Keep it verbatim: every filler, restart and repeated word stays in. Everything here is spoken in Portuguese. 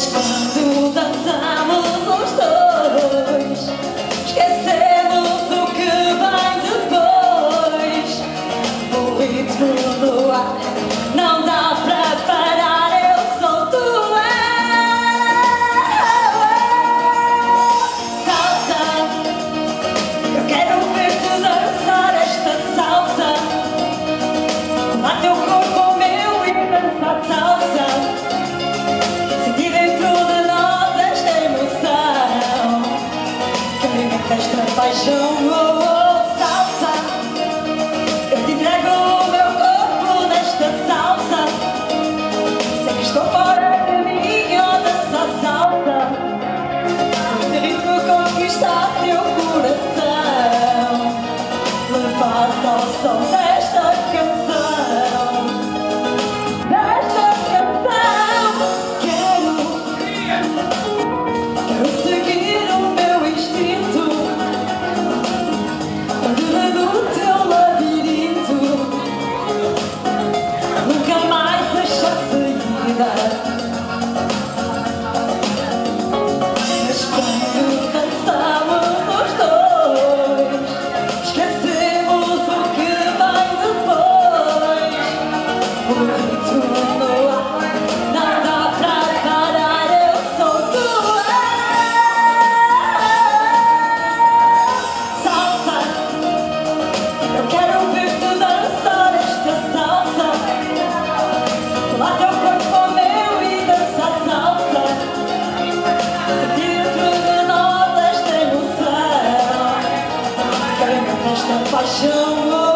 Mas quando dançamos os dois, esquecemos o que vem depois. O ritmo do ar não dá para parar, eu sou tua. Salsa, eu quero ver-te dançar esta salsa. Tomar teu corpo ao meu e dançar salsa. Sentir dentro de nós esta emoção que alimenta esta paixão. Oh, oh, salsa, eu te entrego o meu corpo nesta salsa. Sei que estou fora de mim ao dançar salsa. Este ritmo conquista teu coração. Levanta ao som desta canção, desta canção. Quero, quero seguir o meu instinto, perder no teu labirinto, nunca mais deixar saída. Mas quando dançamos os dois, esquecemos o que vem depois. O ritmo no ar não dá para parar, eu sou tua. Salsa, eu quero ver-te dançar esta salsa. Colar teu corpo ao meu e dançar salsa. Sentir dentro de nós esta emoção que alimenta esta paixão.